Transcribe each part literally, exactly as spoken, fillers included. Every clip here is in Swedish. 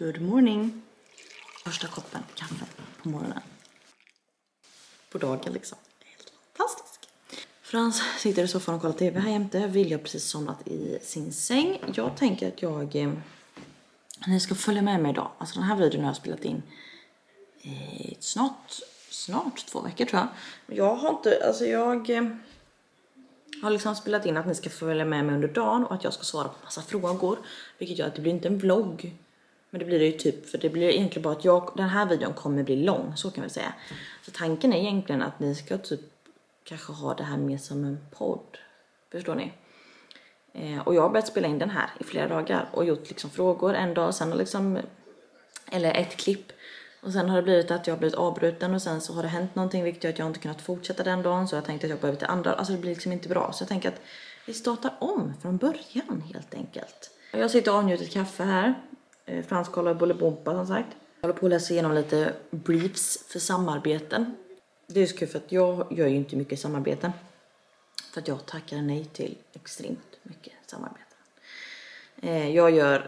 Good morning. Första koppen kaffe på morgonen. På dagen liksom. Helt fantastisk. Frans sitter i soffan och kollar tv här jämte. Vilja precis somnat i sin säng. Jag tänker att jag... Eh, ni ska följa med mig idag. Alltså den här videon har jag spelat in eh, snart, snart två veckor tror jag. Jag har inte... Alltså jag... Eh, har liksom spelat in att ni ska följa med mig under dagen. Och att jag ska svara på massa frågor. Vilket gör att det blir inte en vlogg. Men det blir det ju typ, för det blir egentligen bara att jag, den här videon kommer bli lång, så kan vi säga. Så tanken är egentligen att ni ska typ kanske ha det här mer som en podd. Förstår ni? Eh, och jag har börjat spela in den här i flera dagar och gjort liksom frågor en dag, sen har liksom, eller ett klipp. Och sen har det blivit att jag har blivit avbruten och sen så har det hänt någonting vilket gör att jag inte kunnat fortsätta den dagen. Så jag tänkte att jag behöver till andra, alltså det blir liksom inte bra. Så jag tänker att vi startar om från början helt enkelt. Jag sitter och avnjuter kaffe här. Frans kollar Bolibompa som sagt. Jag håller på att läsa igenom lite briefs för samarbeten. Det är så kul för att jag gör ju inte mycket samarbeten. För att jag tackar nej till extremt mycket samarbeten. Jag gör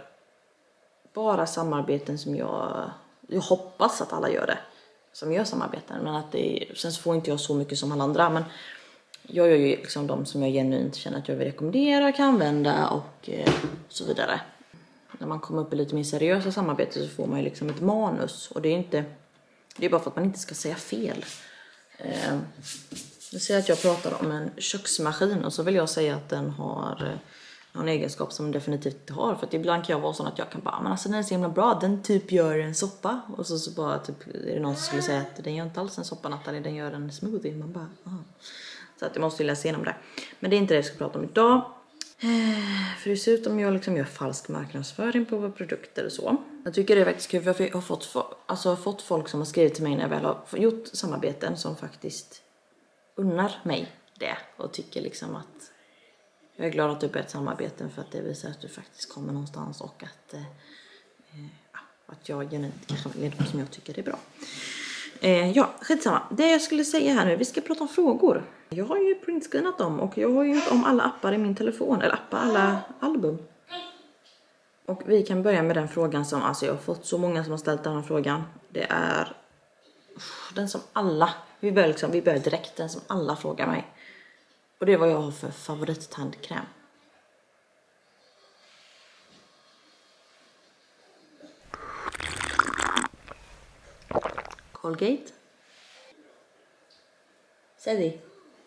bara samarbeten som jag... Jag hoppas att alla gör det. Som gör samarbeten. Men att det är, sen så får inte jag så mycket som alla andra. Men jag gör ju liksom de som jag genuint känner att jag vill rekommendera, kan använda och så vidare. När man kommer upp i lite mer seriösa samarbete så får man ju liksom ett manus. Och det är inte, det är bara för att man inte ska säga fel. Eh, jag säger att jag pratar om en köksmaskin och så vill jag säga att den har någon egenskap som den definitivt inte har. För att ibland kan jag vara sån att jag kan bara, men alltså den är så himla bra, den typ gör en soppa. Och så, så bara typ, är det någon som skulle säga att den gör inte alls en soppa Natalie, den gör en smoothie. Man bara, aha. Så att jag måste läsa igenom det. Men det är inte det jag ska prata om idag. För det ser ut om jag liksom gör falsk marknadsföring på våra produkter och så. Jag tycker det är faktiskt kul för jag har fått, alltså, fått folk som har skrivit till mig när jag väl har gjort samarbeten som faktiskt unnar mig det. Och tycker liksom att jag är glad att du börjat samarbeten för att det visar att du faktiskt kommer någonstans. Och att, eh, att jag genuint kanske är något som jag tycker är bra. Eh, ja, skitsamma. Det jag skulle säga här nu, vi ska prata om frågor. Jag har ju printscreenat dem och jag har ju gjort om alla appar i min telefon. Eller appar, alla album. Och vi kan börja med den frågan som, alltså jag har fått så många som har ställt den här frågan. Det är den som alla, vi börjar, liksom, vi börjar direkt, den som alla frågar mig. Och det är vad jag har för favorittandkräm. Colgate. Säg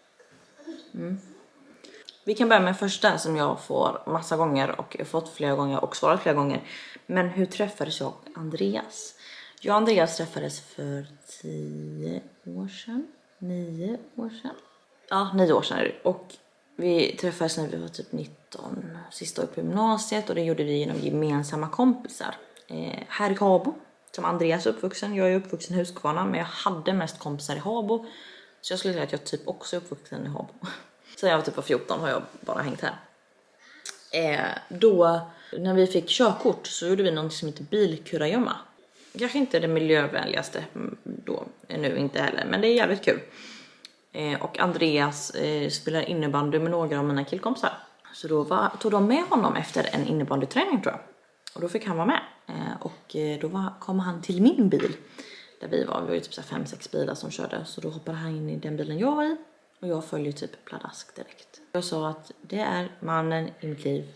mm. Vi kan börja med första som jag får massa gånger och fått flera gånger och svarat flera gånger. Men hur träffades jag och Andreas? Jag och Andreas träffades för tio år sedan. Nio år sedan. Ja, nio år sedan är det. Och vi träffades när vi var typ nitton. Sista året på gymnasiet och det gjorde vi genom gemensamma kompisar. Eh, här i Habo. Som Andreas är uppvuxen. Jag är uppvuxen i Huskvarna men jag hade mest kompisar i Habo. Så jag skulle säga att jag typ också är uppvuxen i Habo. Så jag var typ var fjorton har jag bara hängt här. Eh, då när vi fick körkort så gjorde vi något som heter bilkurragömma. Kanske inte det miljövänligaste då nu inte heller. Men det är jävligt kul. Eh, och Andreas eh, spelar innebandy med några av mina killkompisar. Så då var, tog de med honom efter en innebandyträning tror jag. Och då fick han vara med. Eh, och eh, då var, kom han till min bil. Där vi var, vi var ju typ så fem, sex bilar som körde. Så då hoppade han in i den bilen jag var i. Och jag följde typ pladask direkt. Jag sa att det är mannen i mitt liv.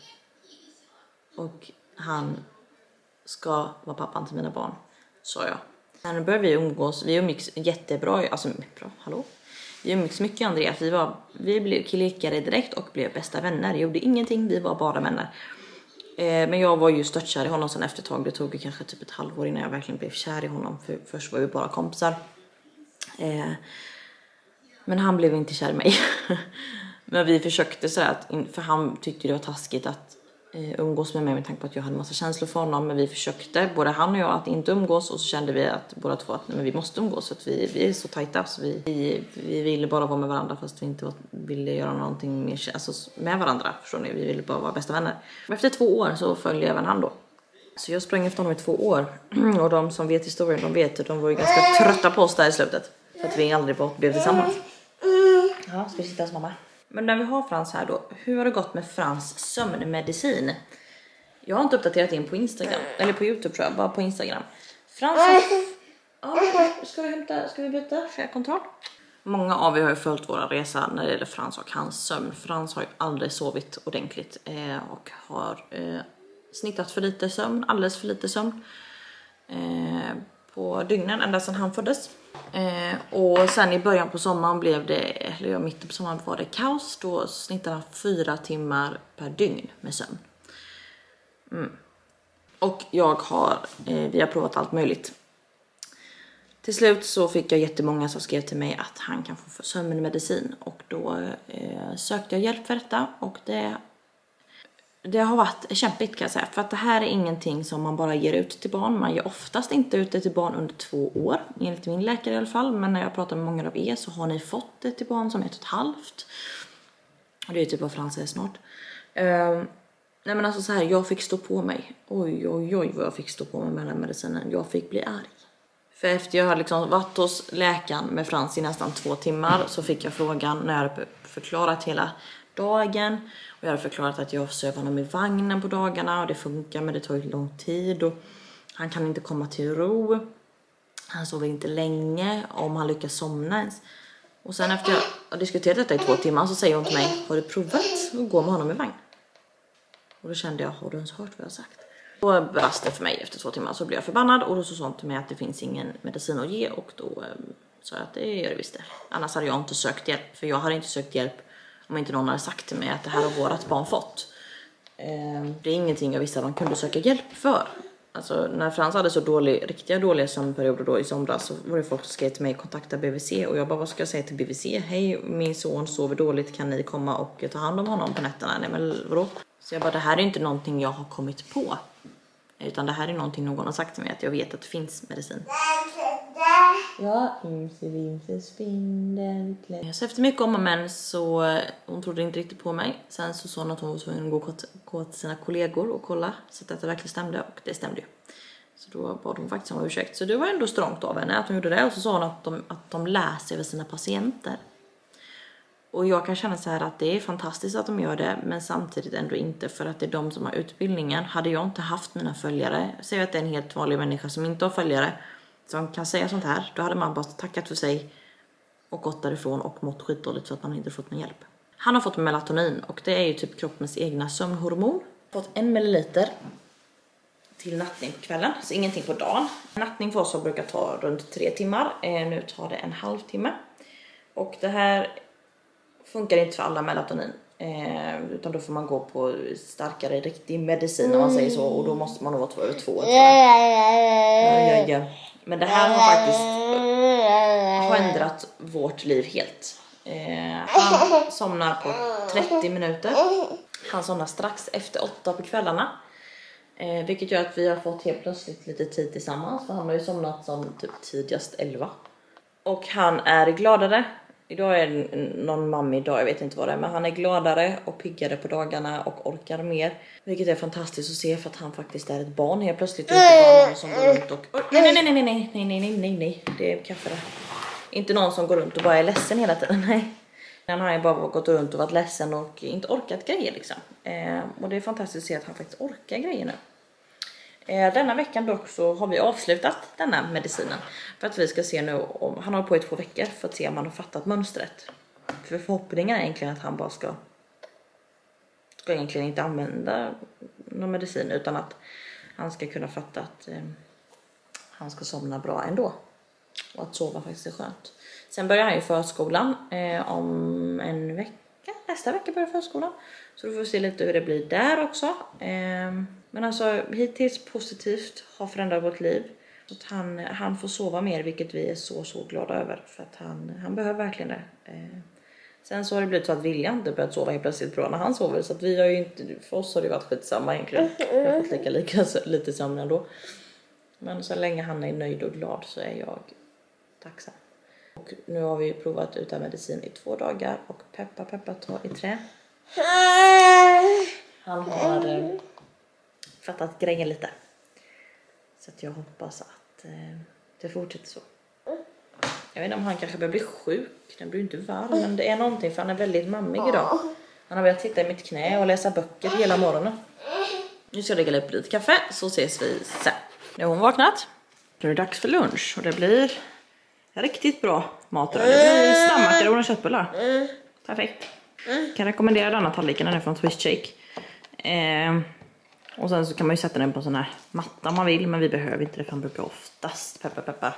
Och han ska vara pappan till mina barn. Sa jag. Sen började vi umgås. Vi umgicks jättebra. Alltså bra, hallå. Vi umgicks mycket Andreas. Vi, var, vi blev killekare direkt och blev bästa vänner. Jag gjorde ingenting, vi var bara vänner. Eh, men jag var ju stört kär i honom sen efter ett tag. Det tog kanske typ ett halvår innan jag verkligen blev kär i honom. För först var vi bara kompisar. Eh, men han blev inte kär i mig. Men vi försökte så att, för han tyckte det var taskigt att eh, umgås med mig med tanke på att jag hade massa känslor för honom. Men vi försökte, både han och jag, att inte umgås. Och så kände vi att båda två att nej, men vi måste umgås. Så att vi, vi är så tajta. Så vi, vi, vi ville bara vara med varandra fast vi inte var, ville göra någonting mer, alltså, med varandra. Förstår ni? Vi ville bara vara bästa vänner. Efter två år så följde även han då. Så jag sprang efter honom i två år. Och de som vet historien, de vet att de var ju ganska trötta på oss där i slutet. För att vi aldrig blev tillsammans. Ja, ska vi sitta hos mamma. Men när vi har Frans här då. Hur har det gått med Frans sömnmedicin? Jag har inte uppdaterat in på Instagram. Eller på YouTube tror jag, bara på Instagram. Frans, ja, ska vi hämta, ska vi byta fjärrkontroll? Många av er har ju följt våra resa när det gäller Frans och hans sömn. Frans har ju aldrig sovit ordentligt eh, och har eh, snittat för lite sömn, alldeles för lite sömn eh, på dygnen ända sedan han föddes. Eh, och sen i början på sommaren blev det, eller ja, mitten på sommaren var det kaos. Då snittade han fyra timmar per dygn med sömn. Mm. Och jag har, eh, vi har provat allt möjligt. Till slut så fick jag jättemånga som skrev till mig att han kan få sömnmedicin. Och då eh, sökte jag hjälp för detta. Och det, det har varit kämpigt kan jag säga. För att det här är ingenting som man bara ger ut till barn. Man ger oftast inte ut det till barn under två år. Enligt min läkare i alla fall. Men när jag pratar med många av er så har ni fått det till barn som är ett och ett halvt. Och det är typ vad Frans är snart. Uh, nej men alltså så här, jag fick stå på mig. Oj oj oj vad jag fick stå på mig med den medicinen. Jag fick bli arg. För efter jag hade liksom varit hos läkaren med Frans i nästan två timmar så fick jag frågan när jag hade förklarat hela dagen. Och jag hade förklarat att jag söver honom i vagnen på dagarna och det funkar men det tar ju lång tid. Och han kan inte komma till ro. Han sover inte länge om han lyckas somna ens. Och sen efter jag har diskuterat detta i två timmar så säger hon till mig: har du provat att gå med honom i vagn? Och då kände jag, har du ens hört vad jag har sagt? Då brast det för mig efter två timmar så blev jag förbannad och då så sa hon till mig att det finns ingen medicin att ge och då eh, sa jag att det gör det visst det. Annars hade jag inte sökt hjälp för jag hade inte sökt hjälp om inte någon hade sagt till mig att det här har vårat barn fått. Eh, det är ingenting jag visste att man kunde söka hjälp för. Alltså när Frans hade så dålig, riktiga dåliga sömnperioder då i somras så var det folk som skrev till mig kontakta B V C och jag bara vad ska jag säga till B V C? Hej, min son sover dåligt, kan ni komma och ta hand om honom på nätterna? Nej men vadå? Så jag bara, det här är inte någonting jag har kommit på. Utan det här är någonting någon har sagt till mig att jag vet att det finns medicin. Ja, imse vimse spindel. Så efter mycket om och men så hon trodde inte riktigt på mig. Sen så sa hon att hon var tvungen att gå, gå till sina kollegor och kolla så att det verkligen stämde och det stämde ju. Så då bad hon faktiskt om ursäkt. Så det var ändå strångt av henne att hon gjorde det. Och så sa hon att de, att de läser över sina patienter. Och jag kan känna så här att det är fantastiskt att de gör det. Men samtidigt ändå inte för att det är de som har utbildningen. Hade jag inte haft mina följare. Säg att det är en helt vanlig människa som inte har följare. Som kan säga sånt här. Då hade man bara tackat för sig. Och gått därifrån och mått skitdåligt för att man inte fått någon hjälp. Han har fått melatonin. Och det är ju typ kroppens egna sömnhormon. Fått en milliliter. Till nattning på kvällen. Så ingenting på dagen. Nattning för oss brukar ta runt tre timmar. Eh, nu tar det en halvtimme. Och det här funkar inte för alla melatonin. Eh, utan då får man gå på starkare riktig medicin om man säger så. Och då måste man nog vara över två. Ja, ja, ja. Men det här har faktiskt har ändrat vårt liv helt. Eh, han somnar på trettio minuter. Han somnar strax efter åtta på kvällarna. Eh, vilket gör att vi har fått helt plötsligt lite tid tillsammans. För han har ju somnat som typ tidigast elva. Och han är gladare. Idag är det någon mamma idag, jag vet inte vad det är. Men han är gladare och piggare på dagarna och orkar mer. Vilket är fantastiskt att se för att han faktiskt är ett barn. Helt plötsligt inte bara någon som går runt och... Oh, nej, nej, nej, nej, nej, nej, nej, nej, nej, nej. Det är kaffe där. Inte någon som går runt och bara är ledsen hela tiden, nej. Han har ju bara gått runt och varit ledsen och inte orkat grejer liksom. Eh, och det är fantastiskt att se att han faktiskt orkar grejer nu. Eh, denna veckan dock så har vi avslutat denna medicinen. För att vi ska se nu om han har på i två veckor för att se om han har fattat mönstret. För förhoppningen är egentligen att han bara ska ska egentligen inte använda någon medicin utan att han ska kunna fatta att eh, han ska somna bra ändå. Och att sova faktiskt är skönt. Sen börjar han ju förskolan eh, om en vecka. Nästa vecka börjar förskolan. Så då får vi se lite hur det blir där också. Eh, men alltså hittills positivt har förändrat vårt liv. Så att han, han får sova mer vilket vi är så så glada över. För att han, han behöver verkligen det. Eh, sen så har det blivit så att William inte börjat sova helt plötsligt bra när han sover. Så att vi har ju inte, för oss har det varit skitsamma egentligen. Vi har fått lika, lika lite sömn ändå. Men så länge han är nöjd och glad så är jag tacksam. Och nu har vi provat utan medicin i två dagar. Och peppa peppa ta i trä. Han har eh, fattat grejen lite. Så att jag hoppas att eh, det fortsätter så. Jag vet inte om han kanske börjar bli sjuk. Den blir inte varm. Men det är någonting för han är väldigt mammig idag. Han har velat sitta i mitt knä och läsa böcker hela morgonen. Nu ska jag lägga upp lite kaffe så ses vi sen. Nu har hon vaknat. Då är det dags för lunch och det blir riktigt bra mat. Det blir snabbmakaroner och köttbullar. Perfekt. Kan rekommendera denna tallriken, den är från Twist Shake. Eh, och sen så kan man ju sätta den på sån här matta om man vill, men vi behöver inte det för han brukar oftast peppa peppa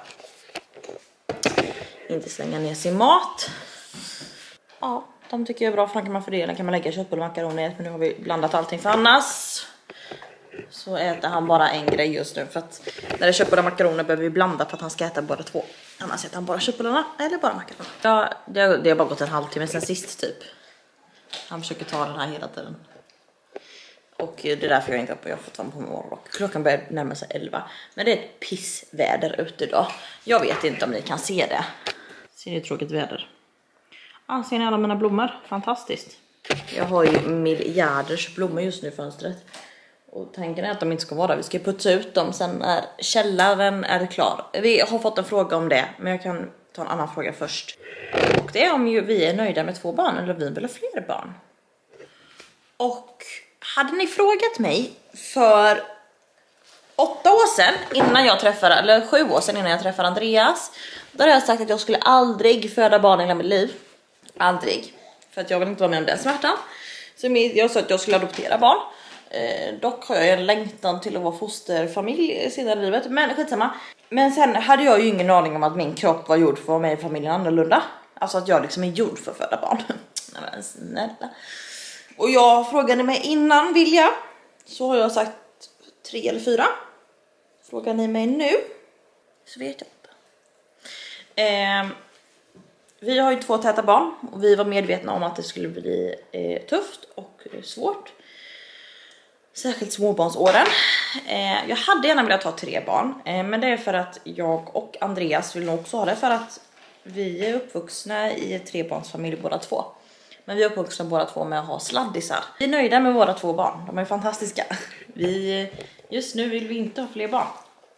inte slänga ner sin mat. Ja, de tycker jag är bra för då kan man fördela, kan man lägga köttbullar och makaroner, men nu har vi blandat allting för annars. Så äter han bara en grej just nu för att när det köttbullar och makaroner behöver vi blanda för att han ska äta båda två. Annars äter han bara köttbullarna eller bara makaroner. Ja, det har, det har bara gått en halvtimme sen sist typ. Han försöker ta den här hela tiden. Och det är därför jag inte har fått vara på morgonrock. Klockan börjar närma sig elva. Men det är ett pissväder ute idag. Jag vet inte om ni kan se det. Ser ni tråkigt väder? Ja, ser ni alla mina blommor? Fantastiskt. Jag har ju miljarders blommor just nu i fönstret. Och tanken är att de inte ska vara där. Vi ska putsa ut dem sen när källaren är klar. Vi har fått en fråga om det. Men jag kan ta en annan fråga först. Och det är om ju vi är nöjda med två barn. Eller vi vill ha fler barn. Och hade ni frågat mig för åtta år sedan innan jag träffade, eller sju år sedan innan jag träffade Andreas. Då hade jag sagt att jag skulle aldrig föda barn i hela mitt liv. Aldrig. För att jag vill inte vara med om den smärtan. Så jag sa att jag skulle adoptera barn. Eh, dock har jag en längtan till att vara fosterfamilj senare i livet. Men skitsamma. Men sen hade jag ju ingen aning om att min kropp var gjord för att vara med i familjen annorlunda. Alltså att jag liksom är gjord för att föda barn. Nej men snälla. Och jag frågade mig innan Vilja. Så har jag sagt tre eller fyra. Frågar ni mig nu så vet jag inte. Eh, vi har ju två täta barn. Och vi var medvetna om att det skulle bli eh, tufft och eh, svårt. Särskilt småbarnsåren. Eh, jag hade gärna velat ha tre barn. Eh, men det är för att jag och Andreas vill nog också ha det. För att vi är uppvuxna i ett trebarnsfamilj båda två. Men vi är uppvuxna båda två med att ha sladdisar. Vi är nöjda med våra två barn. De är fantastiska. Vi, just nu vill vi inte ha fler barn.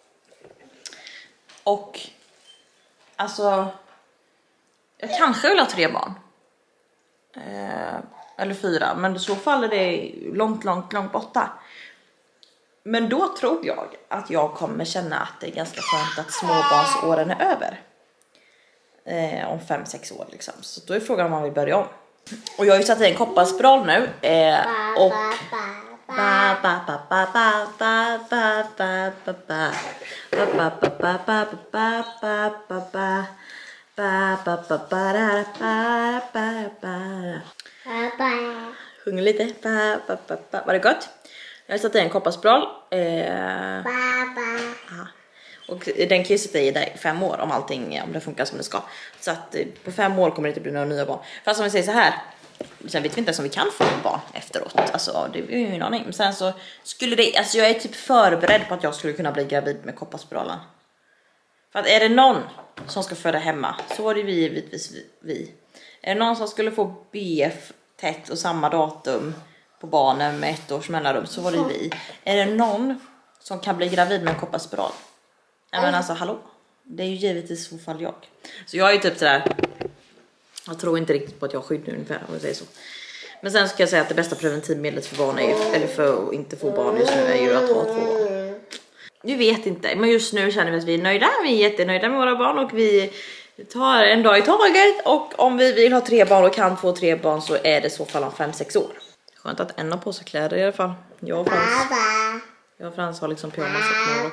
Och alltså jag kanske vill ha tre barn. Eh, eller fyra. Men i så fall är det långt, långt, långt borta. Men då tror jag att jag kommer känna att det är ganska skönt att småbarnsåren är över. Eh, om fem, sex år liksom. Så då är frågan om man vill börja om. Och jag har ju satt i en kopparspiral nu. Eh, och... Ba, ba, ba, ba, ba, ba, ba, ba, ba, ba. Ba, ba, ba, ba, ba, ba, ba, ba, ba. Ba, ba, ba, ba, da, ba, ba, ba. Sjunger lite. Ba, ba, ba, ba. Var det gott? Jag har satt i en kopparspiral. Eh, aha. Och den kan ju sitta i där i fem år om allting, om det funkar som det ska. Så att på fem år kommer det inte bli några nya barn. Fast om vi säger så här, sen vet vi inte ens om vi kan få en barn efteråt. Alltså det är ju ingen aning. Men sen så skulle det, alltså jag är typ förberedd på att jag skulle kunna bli gravid med kopparspiralen. För att är det någon som ska föda hemma, så var det vi givetvis vi. Är det någon som skulle få B F tätt och samma datum på barnen med ett års mellanrum, så var det vi. Är det någon som kan bli gravid med en kopparspiral? Ja men alltså hallå, det är ju givetvis i så fall jag. Så jag är ju typ sådär, jag tror inte riktigt på att jag har skydd nu ungefär om jag säger så. Men sen ska jag säga att det bästa preventivmedlet för barn är ju, eller för att inte få barn just nu är ju att ha två barn. Vi vet inte, men just nu känner vi att vi är nöjda. Vi är jättenöjda med våra barn och vi tar en dag i taget. Och om vi vill ha tre barn och kan få tre barn så är det i så fall om fem, sex år. Skönt att en har på sig kläder i alla fall. Jag och Frans, jag och Frans har liksom pyjamas och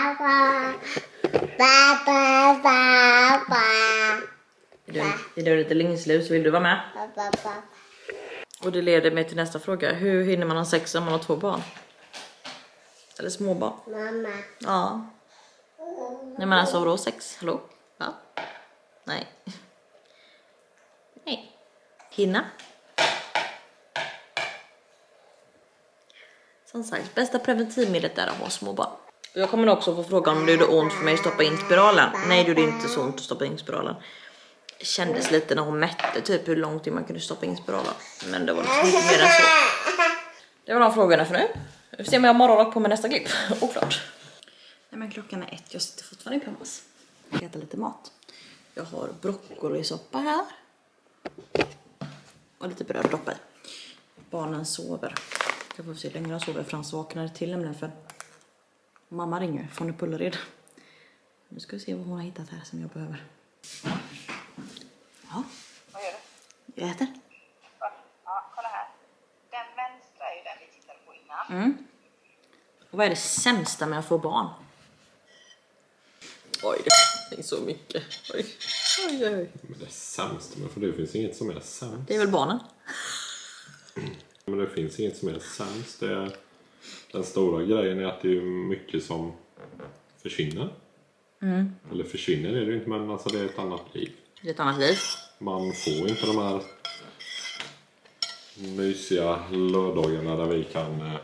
Är du, är du lite längslus så vill du vara med? Och det leder mig till nästa fråga. Hur hinner man ha sex om man har två barn? Eller småbarn? Mamma. Ja. Nej men alltså vadå sex? Hallå? Va? Nej. Nej. Hinna. Som sagt, bästa preventivmedlet är att ha småbarn. Jag kommer också få fråga om det gjorde ont för mig att stoppa in spiralen. Nej, det gjorde inte så ont att stoppa in spiralen. Det kändes lite när hon mätte typ hur långt man kunde stoppa in spiralen. Men det var liksom inte mer än så. Det var de frågorna för nu. Vi får se om jag har morgonrock på med nästa klipp. Oklart. Nej men klockan är ett. Jag sitter fortfarande i pyjamas. Jag äter lite mat. Jag har broccolisoppa här. Och lite bröd och doppa i. Barnen sover. Ska få se hur länge jag sover. Frans vaknade till nämligen för mamma ringer från Pullered. Nu ska vi se vad hon har hittat här som jag behöver. Ja. Vad gör du? Jag äter. Ja, kolla här. Den vänstra är ju den vi tittade på innan. Mm. Och vad är det sämsta med att få barn? Oj, det är så mycket. Oj, oj, oj. Men det är sämst, men för det finns inget som är sämst. Det är väl barnen? Men det finns inget som är sämst. Det är, den stora grejen är att det är mycket som försvinner. Mm. Eller försvinner är det inte, men alltså det är ett annat liv. Det är ett annat liv. Man får inte de här mysiga lördagarna där vi kan... Eh...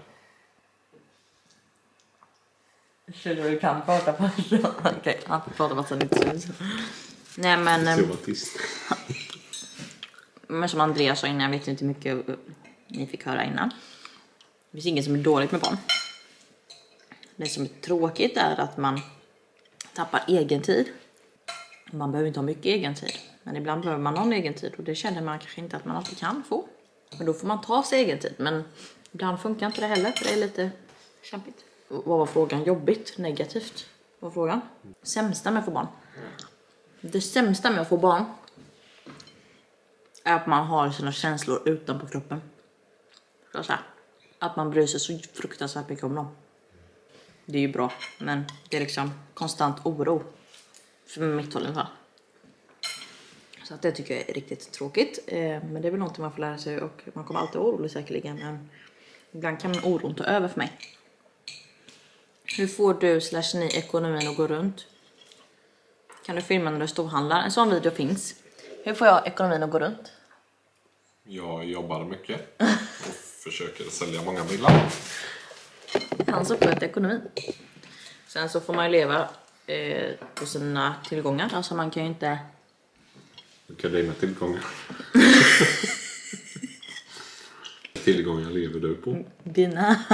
Känner du kan prata på Okej, okay, han pratar bara så inte så. Nej men... Så var tyst. Men som Andreas sa innan, jag vet inte hur mycket ni fick höra innan. Det finns inget som är dåligt med barn. Det som är tråkigt är att man tappar egen tid. Man behöver inte ha mycket egen tid. Men ibland behöver man någon egen tid. Och det känner man kanske inte att man alltid kan få. Men då får man ta sig egen tid. Men ibland funkar inte det heller. För det är lite kämpigt. Vad var frågan? Jobbigt? Negativt? Vad var frågan? Sämsta med att få barn. Det sämsta med att få barn är att man har sina känslor utanpå kroppen. Så att, säga. Att man bryr sig så fruktansvärt mycket om dem. Det är ju bra. Men det är liksom konstant oro. För mitt håll i alla fall. Så att det tycker jag är riktigt tråkigt. Eh, men det är väl något man får lära sig. Och man kommer alltid orolig säkerligen. Men ibland kan oron ta över för mig. Hur får du slash ni ekonomin att gå runt? Kan du filma när du storhandlar? En sån video finns. Hur får jag ekonomin att gå runt? Jag jobbar mycket. Och försöker sälja många bilar. Han som sköter ekonomin. Sen så får man ju leva eh, på sina tillgångar. Alltså man kan ju inte... Vilka är dina tillgångar? Tillgångar lever du på? Dina.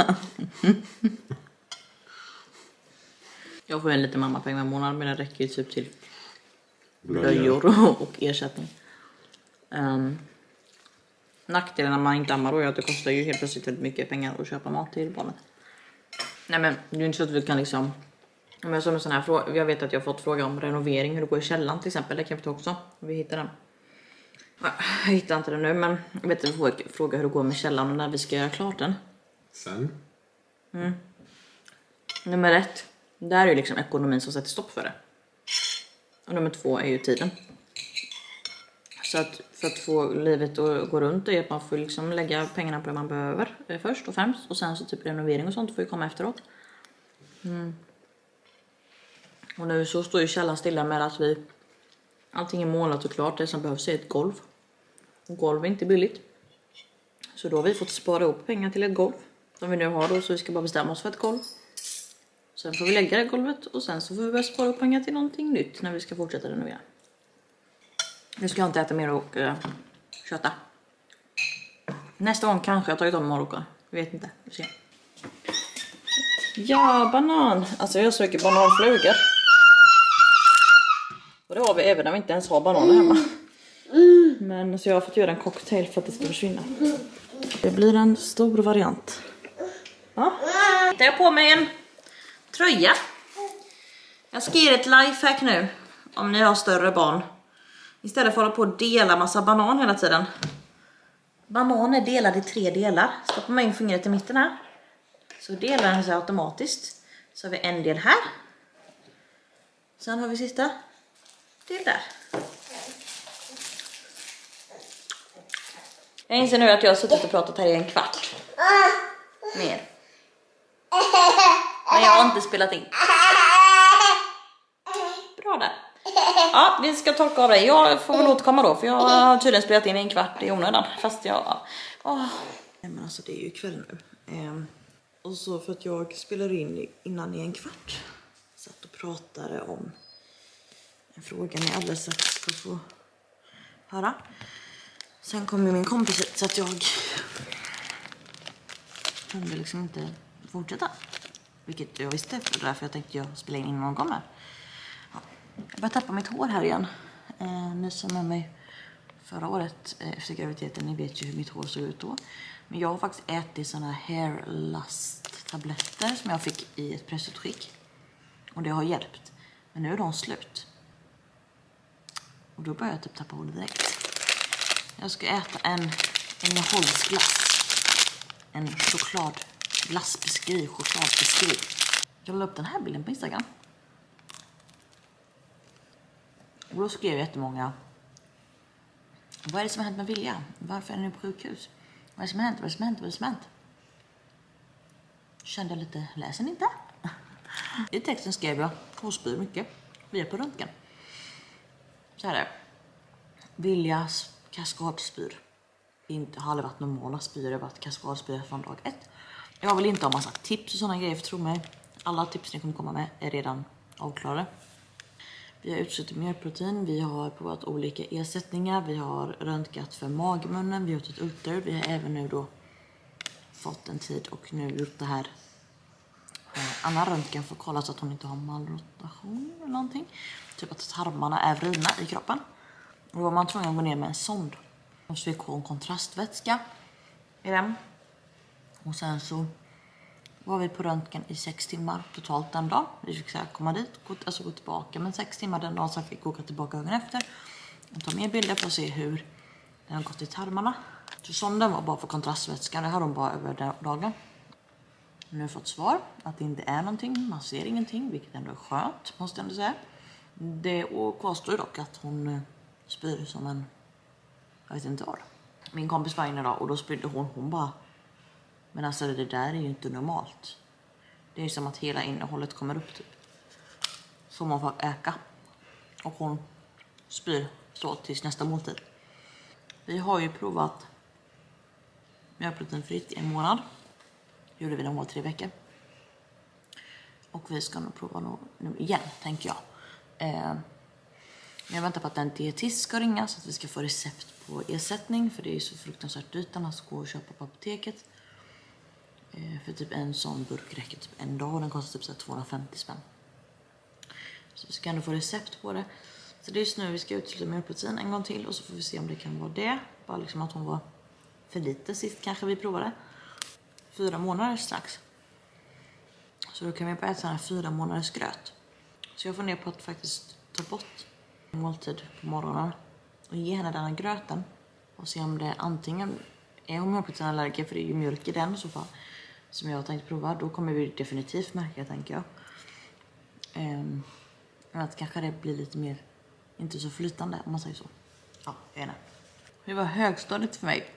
Jag får en liten mammapeng varje månad. Men det räcker ju typ till blöjor och ersättning. Um, nackdelen när man inte ammar då är att det kostar ju helt plötsligt väldigt mycket pengar att köpa mat till barnet. Nej men det är inte så att vi kan liksom... Om jag, som en sån här fråga, jag vet att jag har fått fråga om renovering, hur det går i källaren till exempel. Det kan vi ta också. Vi hittar den. Jag hittar inte den nu, men jag vet att vi får fråga hur det går med källaren och när vi ska göra klart den. Sen? Mm. Nummer ett. Där är ju liksom ekonomin som sätter stopp för det. Och nummer två är ju tiden. Så att för att få livet att gå runt är att man får liksom lägga pengarna på det man behöver först och främst. Och sen så typ renovering och sånt får ju komma efteråt. Mm. Och nu så står ju källan stilla med att vi allting är målat och klart. Det som behövs är ett golv. Och golv är inte billigt. Så då har vi fått spara upp pengar till ett golv. Som vi nu har då, så vi ska bara bestämma oss för ett golv. Sen får vi lägga det golvet och sen så får vi börja spara upp pengar till någonting nytt när vi ska fortsätta renovera. Nu ska jag inte äta mer och uh, köta. Nästa gång kanske jag tagit om Marocko. Jag vet inte, vi ser. Ja, banan. Alltså jag söker bananflugor. Och det har vi även när vi inte ens har bananer hemma. Men så jag har fått göra en cocktail för att det ska försvinna. Det blir en stor variant. Ja. Tar jag på mig en tröja. Jag ska ge er ett lifehack nu. Om ni har större barn. Istället för att hålla på att dela massa banan hela tiden. Banan är delad i tre delar. Stoppar man in fingret i mitten här. Så delar den sig automatiskt. Så har vi en del här. Sen har vi sista del där. Jag inser nu att jag har suttit och pratat här i en kvart. Mer. Men jag har inte spelat in. Bra där. Ja, vi ska tolka av dig. Jag får väl återkomma då. För jag har tydligen spelat in i en kvart i onödan. Fast jag... Åh. Nej men alltså det är ju kväll nu. Ehm, och så för att jag spelar in innan i en kvart. Satt och pratade om en fråga ni alldeles strax ska få höra. Sen kom ju min kompis hit så att jag kunde liksom inte fortsätta. Vilket jag visste, för därför jag tänkte jag spela in innan någon kommer. Ja. Jag börjar tappa mitt hår här igen. Eh, nu som med mig förra året efter graviditeten. Ni vet ju hur mitt hår såg ut då. Men jag har faktiskt ätit såna hair lust tabletter som jag fick i ett pressutskick. Och det har hjälpt. Men nu är de slut. Och då börjar jag typ tappa hålet direkt. Jag ska äta en innehållsglass. En chokladglassbeskriv, chokladbeskriv. Jag la upp den här bilden på Instagram. Och då skrev jättemånga: vad är det som har hänt med Vilja? Varför är ni på sjukhus? Vad är det som har hänt? Vad är det som har hänt? Vad är det som har hänt? Kände jag lite, läser ni inte? I texten skrev jag: hon spyr mycket. Vi är på röntgen. Så här är det. Viljas kaskadspyr. Inte har aldrig varit normala spyr. Det har varit kaskadspyr från dag ett. Jag vill inte ha massa tips och sådana grejer, för tro mig. Alla tips ni kommer komma med är redan avklarade. Vi har utsett mjölkprotein. Vi har provat olika ersättningar. Vi har röntgat för magmunnen. Vi har tagit ultraljud. Vi har även nu då fått en tid och nu gjort det här eh, annan röntgen för att kolla så att hon inte har malrotation eller någonting. Typ att tarmarna är vridna i kroppen. Och då var man tvungen att gå ner med en sond. Och så fick hon kontrastvätska i den. Och sen så var vi på röntgen i sex timmar totalt den dag. Vi fick så här komma dit, gå, alltså gå tillbaka. Men sex timmar den dagen, så fick vi åka tillbaka ögon efter. Och ta mer bilder för att se hur den har gått i tarmarna. Så sonden var bara för kontrastvätska. Det hade de bara över dagen. Nu har jag fått svar att det inte är någonting. Man ser ingenting, vilket ändå är skönt, måste jag ändå säga. Det kvarstår dock att hon spyr som en... Jag vet inte vad. Min kompis var inne idag och då spydde hon. Hon bara... Men alltså det där är ju inte normalt. Det är ju som att hela innehållet kommer upp typ. Så man får äka. Och hon spyr så tills nästa måltid. Vi har ju provat mjölkproteinfritt i en månad. Gjorde vi det om tre veckor. Och vi ska nog prova nu igen, tänker jag. Eh, jag väntar på att en dietist ska ringa så att vi ska få recept på ersättning. För det är ju så fruktansvärt dyrt att gå och köpa på apoteket. Eh, för typ en sån burk räcker typ en dag och den kostar typ så tvåhundrafemtio spänn. Så vi ska ändå få recept på det. Så det är just nu vi ska utesluta mjölkprotein en gång till och så får vi se om det kan vara det. Bara liksom att hon var för lite sist kanske vi provade. Fyra månader strax. Så då kan vi börja äta sån här fyra månaders gröt. Så jag får ner på att faktiskt ta bort en måltid på morgonen. Och ge henne den här gröten. Och se om det antingen är hon mjölkproteinallergiker, för det är ju mjölk i den i så fall. Som jag har tänkt prova. Då kommer vi definitivt märka, tänker jag. Um, att kanske det blir lite mer, inte så flytande om man säger så. Ja, jag är inne. Det var högstadiet för mig.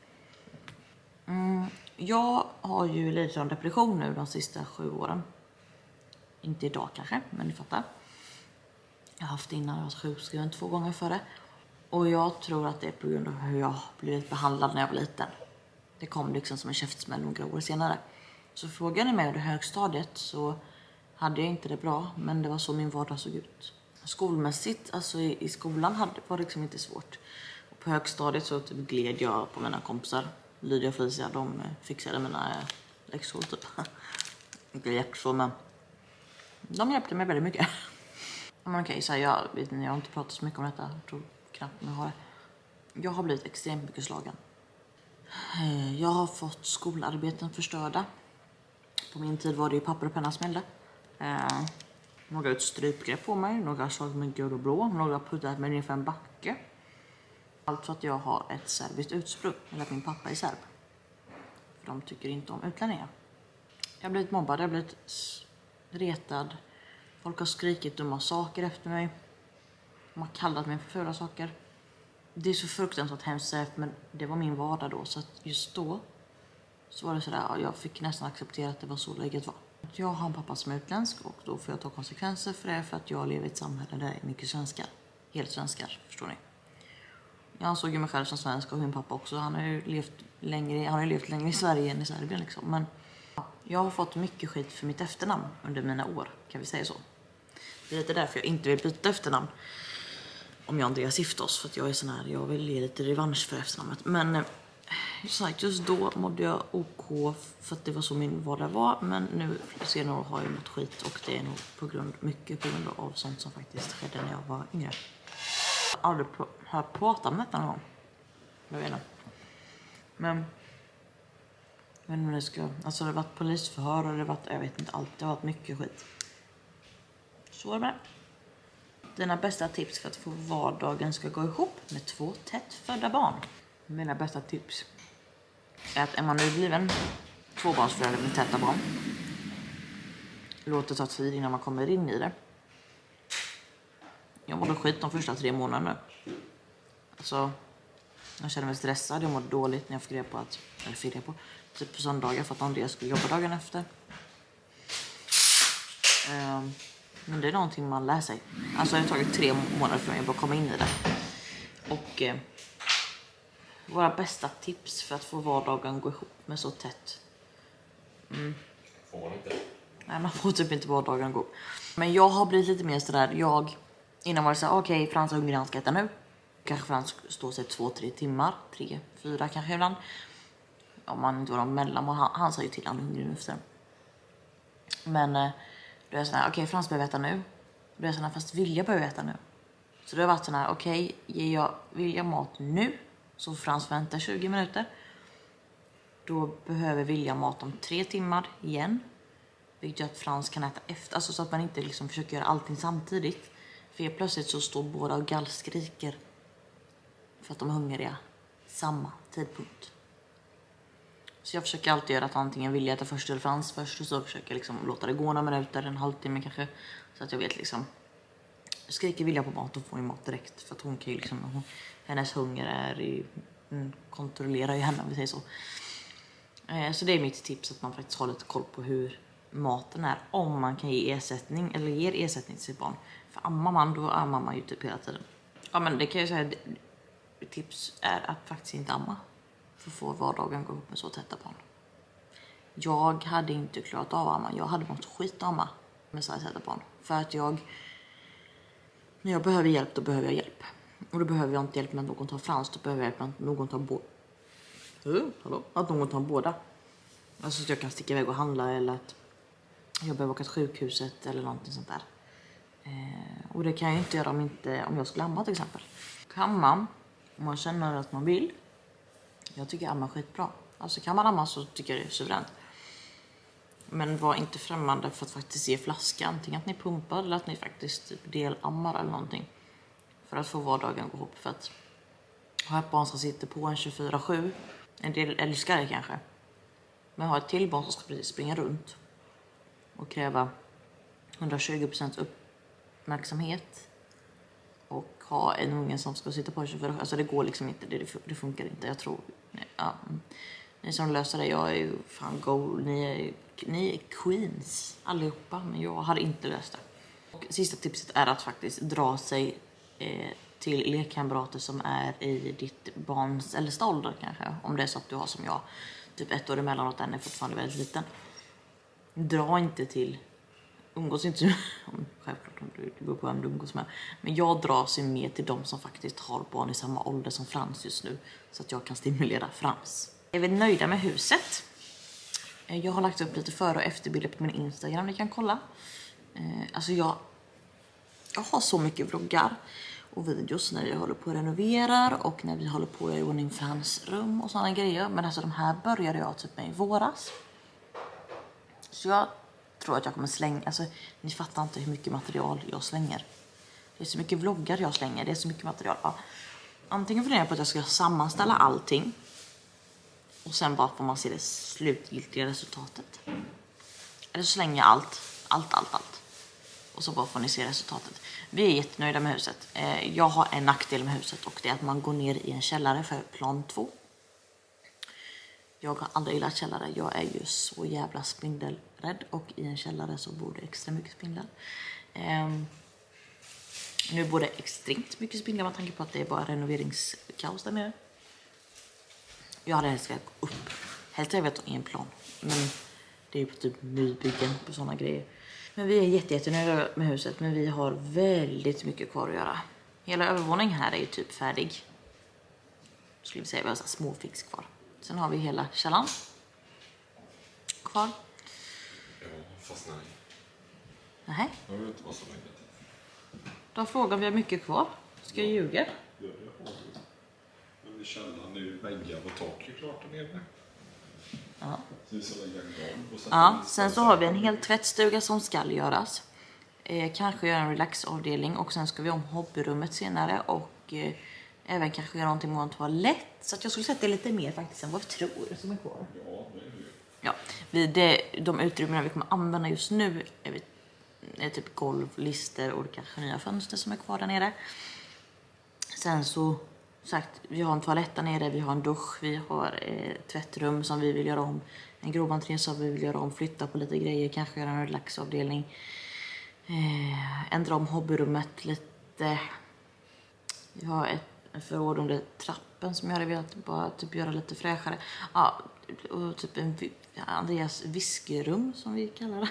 Mm, jag har ju lidit av depression nu de sista sju åren. Inte idag kanske, men ni fattar. Jag har haft det innan, jag var sjukskriven två gånger före. Och jag tror att det är på grund av hur jag blivit behandlad när jag var liten. Det kom liksom som en käftsmäll några år senare. Så frågade ni mig under högstadiet så hade jag inte det bra. Men det var så min vardag såg ut. Skolmässigt, alltså i, i skolan hade, var det liksom inte svårt. Och på högstadiet så typ gled jag på mina kompisar. Lydia och Felicia, de fixade mina läxor typ. Inte jätteså, men de hjälpte mig väldigt mycket. Men okej, så här, jag, vet ni, jag har inte pratat så mycket om detta. Jag tror knappt jag har det. Jag har blivit extremt mycket slagen. Jag har fått skolarbeten förstörda. På min tid var det ju papper och penna smällde. Eh, några har ett strypgrepp på mig. Några har slagit mig gul och blå. Några har puttat mig ner för en backe. Allt för att jag har ett serbiskt ursprung. Eller att min pappa är serb. För de tycker inte om utlänningar. Jag har blivit mobbad. Jag har blivit retad. Folk har skrikit dumma saker efter mig. De har kallat mig för fula saker. Det är så fruktansvärt hemskt, men det var min vardag då. Så att just då så var det sådär, ja, jag fick nästan acceptera att det var så läget var. Jag har en pappa som är utländsk och då får jag ta konsekvenser för det. För att jag lever i ett samhälle där det är mycket svenskar. Helt svenskar, förstår ni. Jag ansåg ju mig själv som svensk och min pappa också. Han har ju levt längre, han har ju levt längre i Sverige än i Serbien liksom. Men ja, jag har fått mycket skit för mitt efternamn under mina år, kan vi säga så. Det är lite därför jag inte vill byta efternamn. Om jag och Andreas gifte oss, för att jag är sån här, jag vill ge lite revansch för efternamnet. Men eh, just då mådde jag OK för att det var så min vardag var. Men nu senare har jag något skit och det är nog på grund, mycket på grund av sånt som faktiskt skedde när jag var yngre. aldrig pr- hört prata om detta någon gång. Jag vet inte. Men... Men det ska... Alltså det har varit polisförhör och det har varit... Jag vet inte allt. Det har varit mycket skit. Så är det. Dina bästa tips för att få vardagen ska gå ihop med två tätt födda barn. Mina bästa tips är att är man nu bliven tvåbarnsförälder med täta barn. Låt det ta tid innan man kommer in i det. Jag mådde skit de första tre månaderna nu. Alltså, jag kände mig stressad. Jag mådde dåligt när jag fick reda på att... Eller fick reda på... Typ på söndagar för att Andreas skulle jobba dagen efter. Um, men det är någonting man lär sig. Alltså det har tagit tre månader för mig att bara komma in i det. Och... Eh, våra bästa tips för att få vardagen gå ihop med så tätt. Mm. Får man inte? Nej, man får typ inte vardagen gå. Men jag har blivit lite mer sådär. Jag innan var det såhär, okej, okay, Frans är hungrig, han ska äta nu. Kanske Frans står sig två, tre timmar. Tre, fyra kanske ibland. Om man inte var någon mellan. Han, han sa ju till han är hungrig nu efter. Men då är jag såhär, okej, okay, Frans behöver äta nu. Då är jag såhär, fast vill jag behöver äta nu. Så det har varit såhär, okej, okay, ger jag, vill jag mat nu? Så Frans väntar tjugo minuter. Då behöver Vilja mat om tre timmar igen. Vilket gör att Frans kan äta efter. Alltså så att man inte liksom försöker göra allting samtidigt. För plötsligt så står båda och gallskriker. För att de är hungriga. Samma tidpunkt. Så jag försöker alltid göra att antingen Vilja äta först eller Frans först. Och så försöker jag liksom låta det gå några minuter. En halvtimme kanske. Så att jag vet liksom. Skriker Vilja på mat och får ju mat direkt. För att hon kan ju liksom. Hon, hennes hunger är i, mm, kontrollerar ju henne om vi säger så. Eh, så det är mitt tips att man faktiskt har lite koll på hur maten är. Om man kan ge ersättning eller ger ersättning till sitt barn. För ammar man, då ammar man ju typ hela tiden. Ja, men det kan jag säga. Tips är att faktiskt inte amma. För att få vardagen gå ihop med så tätta barn. Jag hade inte klarat av att amma. Jag hade mått skit att amma med så här tätta barn. För att jag... När jag behöver hjälp, då behöver jag hjälp. Och då behöver jag inte hjälp med att någon tar Frans. Då behöver jag hjälp med att någon tar båda. Uh, hallå? Att någon tar båda. Alltså att jag kan sticka iväg och handla. Eller att jag behöver åka till sjukhuset. Eller någonting sånt där. Eh, och det kan jag inte göra om, inte, om jag skulle amma till exempel. Kan man, om man känner att man vill. Jag tycker amma är skitbra. Alltså kan man amma så tycker jag det är suveränt. Men var inte främmande för att faktiskt ge flaskan. Antingen att ni pumpar eller att ni faktiskt typ delammar eller någonting. För att få vardagen gå ihop. För att ha ett barn som sitter på en tjugofyra sju. En del älskar det kanske. Men ha ett till barn som ska precis springa runt. Och kräva hundratjugo procent uppmärksamhet. Och ha en unge som ska sitta på en tjugofyra sju. Alltså det går liksom inte. Det, det funkar inte. Jag tror... Ja. Ni som löser det. Jag är ju fan go. Ni är, ni är queens allihopa. Men jag hade inte löst det. Och sista tipset är att faktiskt dra sig... Eh, till lekkamrater som är i ditt barns äldsta ålder kanske. Om det är så att du har som jag typ ett år emellan och den är fortfarande väldigt liten. Dra inte till, umgås inte, självklart om du, du bor på vem du umgås med. Men jag dras ju mer till de som faktiskt har barn i samma ålder som Frans just nu. Så att jag kan stimulera Frans. Är vi nöjda med huset? Jag har lagt upp lite före- och efterbilder på min Instagram, ni kan kolla. Alltså jag, jag har så mycket vloggar och videos när jag håller på att renovera och när vi håller på att göra ordning Frans rum och sådana grejer. Men alltså de här började jag typ med i våras. Så jag tror att jag kommer slänga, alltså ni fattar inte hur mycket material jag slänger. Det är så mycket vloggar jag slänger, det är så mycket material. Ja. Antingen funderar jag på att jag ska sammanställa allting. Och sen bara får man se det slutgiltiga resultatet. Eller så slänger jag allt, allt, allt, allt. Och så bara får ni se resultatet. Vi är jättenöjda med huset. Jag har en nackdel med huset och det är att man går ner i en källare för plan två. Jag har aldrig gillat källare. Jag är ju så jävla spindelrädd. Och i en källare så bor det extra mycket spindlar. Um, nu bor det extremt mycket spindlar med tanke på att det är bara renoveringskaos där nere. Jag hade helst velat gå upp. Helt enkelt i en plan. Men det är ju på typ nybyggen på sådana grejer. Men vi är jätte, jättenöjda med huset. Men vi har väldigt mycket kvar att göra. Hela övervåningen här är ju typ färdig. Skulle vi säga vi har så små fix kvar. Sen har vi hela källaren kvar. Ja, fast nej. Nej. Jag vill inte vara så negativ. Då frågar vi mycket kvar. Ska jag ljuga? Ja, det har du. Men i källaren är ju väggar och tak är klart där nere. Ja. Så vi ska lägga en golv och sätta Ja, en sen så har vi en hel tvättstuga som ska göras. Eh, kanske göra en relaxavdelning och sen ska vi om hobbyrummet senare och eh, även kanske göra någonting med en toalett. Så att jag skulle säga att det är lite mer faktiskt än vad vi tror som är kvar. Ja, det är det ju. Ja, vi, det, de utrymmena vi kommer använda just nu är, vi, är typ golv, lister och kanske nya fönster som är kvar där nere. Sen så sagt, vi har en toalett där nere, vi har en dusch, vi har eh, tvättrum som vi vill göra om. En grov entré som vi vill göra om, flytta på lite grejer, kanske göra en relaxavdelning. Eh, ändra om hobbyrummet lite. Vi har ett en förråd under trappen som jag hade velat bara typ göra lite fräschare. Ja, och typ en Andreas viskerum som vi kallar det.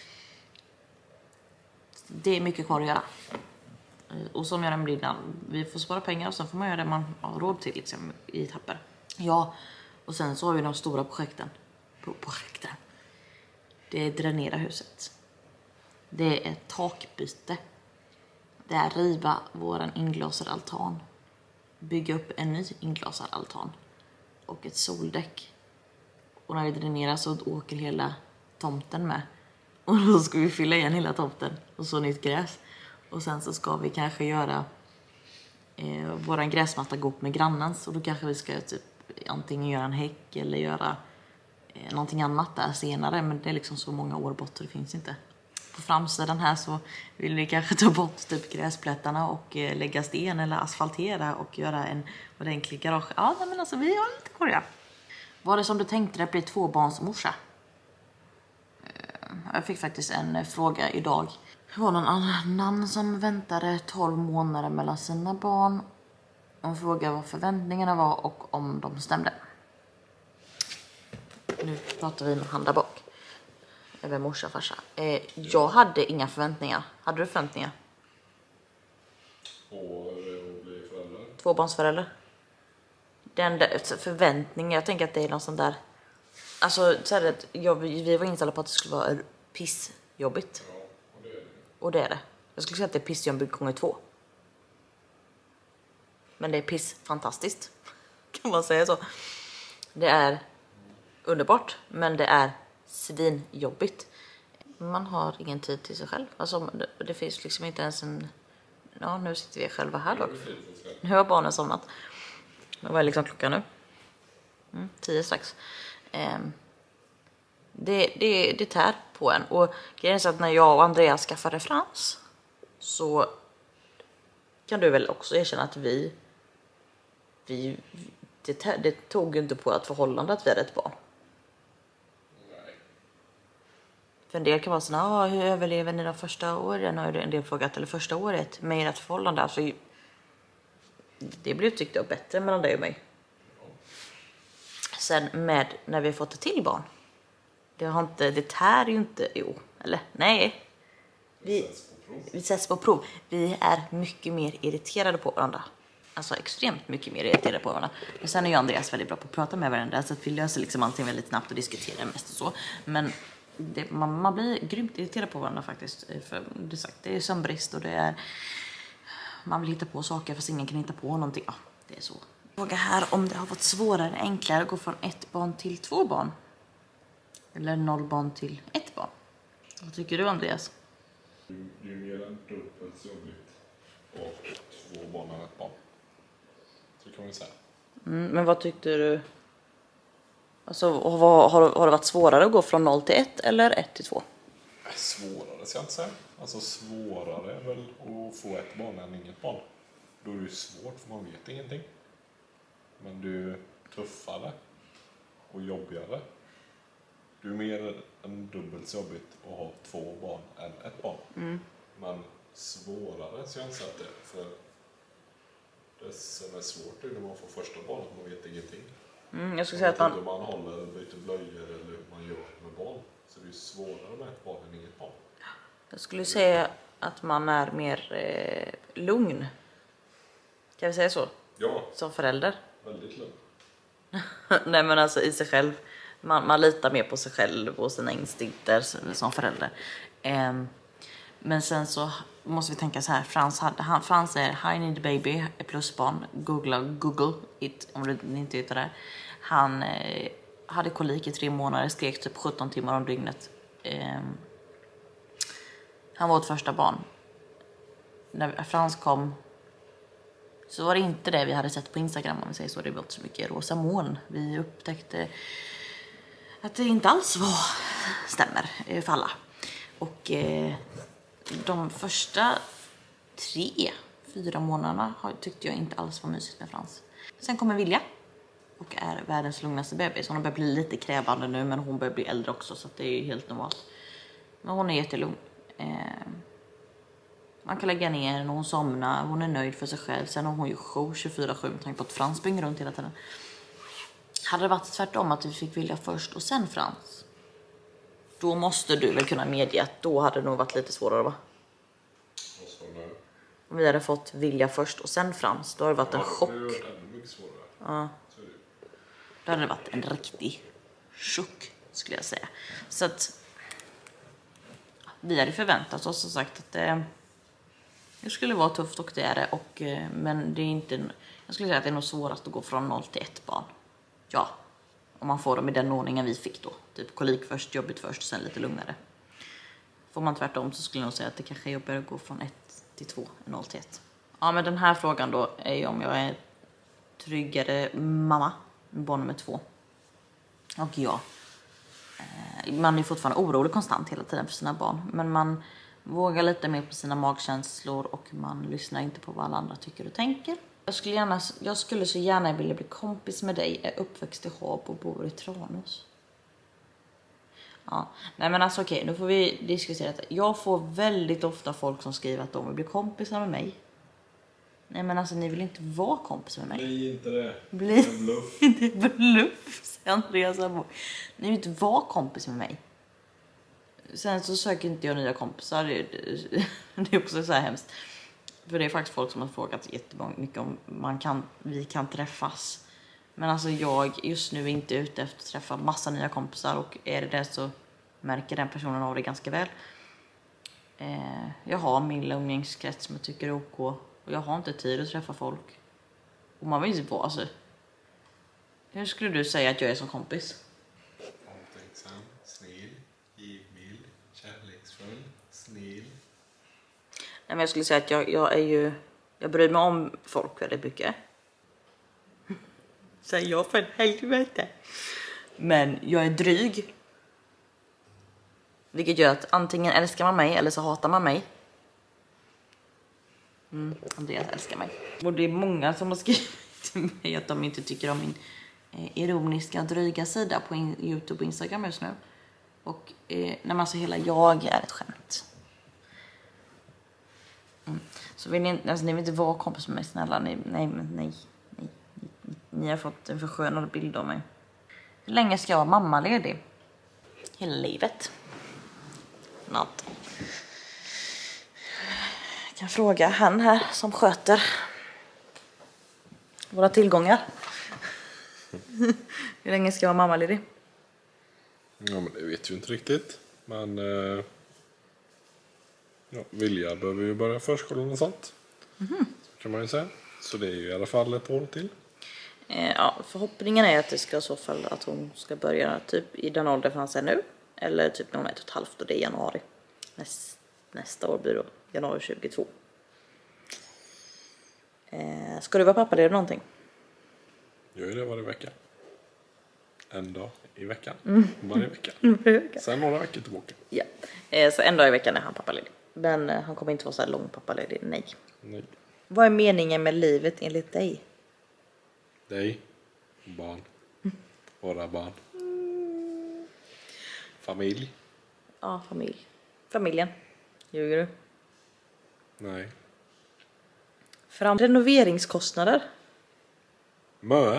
Det är mycket kvar att göra. Och som jag nämnde innan, vi får spara pengar och sen får man göra det man har råd till liksom, i etapper. Ja, och sen så har vi de stora projekten. Projekten. Det är dränera huset. Det är takbyte. Det är riva våran inglasade altan. Bygga upp en ny inglasad altan. Och ett soldäck. Och när vi dränerar så åker hela tomten med. Och då ska vi fylla igen hela tomten. Och så nytt gräs. Och sen så ska vi kanske göra eh, våran gräsmatta gå upp med grannens. Och då kanske vi ska typ antingen göra en häck eller göra eh, någonting annat där senare. Men det är liksom så många år bort så det finns inte. På framsidan här så vill vi kanske ta bort typ gräsplättarna och eh, lägga sten eller asfaltera och göra en ordentlig garage. Ja, men alltså vi har lite korga. Var det som du tänkte det blir två barns morsa? Jag fick faktiskt en fråga idag. Det var någon annan som väntade tolv månader mellan sina barn. Hon frågade vad förväntningarna var och om de stämde. Nu pratar vi med han där bak. Över morsa och farsa. Eh, jag hade inga förväntningar. Hade du förväntningar? Och att bli förälder? Tvåbarnsförälder. Den där förväntningen, jag tänker att det är någon sån där... Alltså, så här, jag, vi var inställda på att det skulle vara pissjobbigt. Ja, och det är det. Och det är det. Jag skulle säga att det är pissjobbigt gånger två. Men det är piss fantastiskt. Kan man säga så. Det är underbart, men det är svinjobbigt. Man har ingen tid till sig själv. Alltså, det, det finns liksom inte ens en... Ja, nu sitter vi själva här då. Nu har barnen somnat. Vad är liksom klockan nu? Mm, tio strax. Um, det, det, det tär på en. Och grejen är så att när jag och Andreas skaffade Frans så kan du väl också erkänna att vi, vi det, det tog ju inte på att förhållande att vi hade ett barn. Nej. För en del kan vara så ah, hur överlever ni de första åren? Och en del frågat, eller första året med ert förhållande. Alltså, det blev tyckte jag bättre mellan dig och mig. Sen med när vi har fått ett till barn. Det har inte, det tär ju inte, jo, eller nej. Vi, vi sätts på prov. Vi är mycket mer irriterade på varandra. Alltså extremt mycket mer irriterade på varandra. Men sen är ju Andreas väldigt bra på att prata med varandra. Så att vi löser liksom allting väldigt snabbt och diskuterar mest och så. Men det, man, man blir grymt irriterad på varandra faktiskt. För det, sagt, det är sömnbrist och det är... Man vill hitta på saker fast ingen kan hitta på någonting. Ja, det är så. Fråga här om det har varit svårare eller enklare att gå från ett barn till två barn. Eller noll barn till ett barn. Vad tycker du, Andreas? Det är ju mer än dubbelt så jobbigt. Och två barn än ett barn. Så kan man säga. Mm, men vad tyckte du? Alltså, vad, har, har det varit svårare att gå från noll till ett eller ett till två? Svårare ska jag inte säga. Alltså svårare är väl att få ett barn än inget barn. Då är det ju svårt för man vet ingenting. Men du är tuffare och jobbigare. Du är mer än dubbelt så jobbigt att ha två barn än ett barn. Mm. Men svårare så jag inte sett det. För det som är svårt är när man får första barnet, man vet ingenting. Mm, jag skulle Man säga att vet man... inte hur man håller, byter blöjor eller hur man gör med barn. Så det är svårare med ett barn än inget barn. Jag skulle säga att man är mer eh, lugn. Kan vi säga så? Ja, Som förälder. väldigt lugnt. Nej, men alltså i sig själv. Man, man litar mer på sig själv och sina instinkter som förälder. Eh, Men sen så måste vi tänka så här. Frans, hade, han, Frans är I need a baby, plusbarn. Googla Google it, om du inte vet det. Han eh, hade kolik i tre månader, skrek typ sjutton timmar om dygnet. Eh, han var ett första barn. När Frans kom så var det inte det vi hade sett på Instagram, om vi säger så. Det var inte så mycket rosa moln. Vi upptäckte att det inte alls var stämmer för alla. Och eh, de första tre, fyra månaderna tyckte jag inte alls var mysigt med Frans. Sen kommer Vilja och är världens lugnaste bebis. Hon börjar bli lite krävande nu, men hon börjar bli äldre också, så det är ju helt normalt. Men hon är jättelugn. Eh, man kan lägga ner när hon somnar. Hon är nöjd för sig själv. Sen har hon ju show tjugofyra sju med tanke på att Frans springer runt hela tiden. Hade det varit tvärtom att vi fick Vilja först och sen Frans, då måste du väl kunna medge att då hade det nog varit lite svårare, va? Om vi hade fått Vilja först och sen Frans, då hade det varit en Ja, chock. det hade varit mycket svårare. Ja. Då hade det varit en riktig chock, skulle jag säga. Så att vi hade förväntat oss och sagt att det, det skulle vara tufft, och det är det. Och, men det är inte, jag skulle säga att det är nog svårast att gå från noll till ett barn. Ja, om man får dem i den ordningen vi fick då. Typ kolik först, jobbigt först, sen lite lugnare. Får man tvärtom så skulle jag nog säga att det kanske är jobbigare att gå från ett till två, noll till ett. Ja, men den här frågan då är ju om jag är tryggare mamma med barn nummer två. Och ja, man är fortfarande orolig konstant hela tiden för sina barn. Men man vågar lite mer på sina magkänslor och man lyssnar inte på vad alla andra tycker och tänker. Jag skulle, gärna, jag skulle så gärna vilja bli kompis med dig, är uppväxt i Hab och bor i Tranås. Ja, nej men alltså okej, nu får vi diskutera det. Jag får väldigt ofta folk som skriver att de vill bli kompisar med mig. Nej men alltså, ni vill inte vara kompis med mig. Bli inte det. Bli... Det är bluff. Det är bluff, säger Andreas. Ni vill inte vara kompis med mig. Sen så söker inte jag nya kompisar. Det, det, det är också så här hemskt. För det är faktiskt folk som har frågat jättemycket om man kan, vi kan träffas. Men alltså jag just nu är inte ute efter att träffa massa nya kompisar. Och är det det så märker den personen av det ganska väl. Eh, jag har min umgängeskrets som jag tycker är ok. Och jag har inte tid att träffa folk. Och man vill inte vara alltså. Hur skulle du säga att jag är som kompis? Omtänksam, snäll, givmild, kärleksfull, snäll. Nej, men jag skulle säga att jag, jag är ju... Jag bryr mig om folk väldigt mycket. Säger jag för helvete. Men jag är dryg. Vilket gör att antingen älskar man mig eller så hatar man mig. Mm, Andreas älskar mig. Och det är många som har skrivit till mig att de inte tycker om min eh, ironiska, dryga sida på in, YouTube och Instagram just nu. Och eh, när man säger hela jag är ett skämt. Mm. Så vill ni, alltså, ni vill inte vara kompis med mig, snälla. Nej, nej, nej, nej, nej. Ni har fått en förskönad bild av mig. Hur länge ska jag vara mammaledig? Hela livet. Något. Jag kan fråga han här som sköter våra tillgångar. Hur länge ska jag vara mammaledig? Ja, men det vet vi inte riktigt. Men eh, ja, Vilja behöver ju börja förskolan och sånt. Mm. Så kan man ju säga. Så det är ju i alla fall ett år till. Eh, ja, förhoppningen är att det ska i så fall att hon ska börja typ i den ålder han är nu. Eller typ när hon är ett och ett halvt och det är januari. Näst, nästa år blir då januari tjugotvå. Eh, ska du vara pappa, det är någonting? Jag gör det varje vecka. En dag i veckan. Mm. Varje vecka. Mm. Sen några veckor tillbaka. Ja, eh, så en dag i veckan är han pappaledig. Men eh, han kommer inte vara så här lång pappaledig, nej. Nej. Vad är meningen med livet enligt dig? Dig. Barn. Våra barn. Mm. Familj. Ja, familj. Familjen. Ljuger du? Nej. Fram renoveringskostnader. Mö.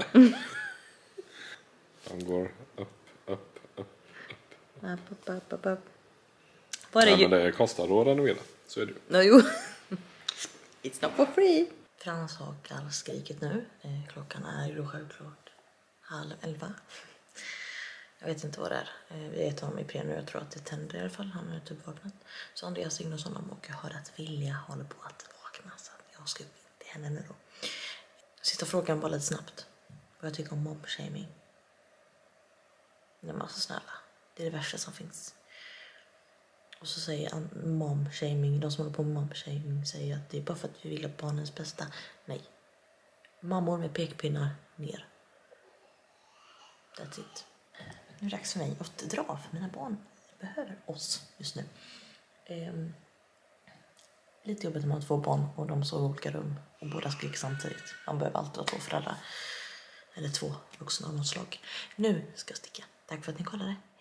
De går upp, upp, upp, upp. Upp, upp, upp, upp, upp. Vad är det? Ja, men det kostar då att renovera. Så är det ju. No, jo. It's not for free. Frans har gallskriket nu. Eh, klockan är ju då självklart halv elva. Jag vet inte vad det är. Vi är ett honom i pre nu. Jag tror att det tänder i alla fall. Han har typ vaknat. Så Andreas ringer hos honom och jag hör att Vilja håller på att vakna. Så jag ska upp till henne nu då. Sista frågan bara lite snabbt. Vad jag tycker om mobbshaming. Nej men alltså snälla. Det är det värsta som finns. Och så säger mom-shaming, de som håller på med mom-shaming säger att det är bara för att vi vill ha barnens bästa. Nej. Mammor med pekpinnar ner. That's it. Nu är det dags för mig att dra för mina barn behöver oss just nu. Um, lite jobbigt när man har två barn och de sover i olika rum och båda skriker samtidigt. Man behöver alltid ha två föräldrar. Eller två vuxna av något slag. Nu ska jag sticka. Tack för att ni kollade.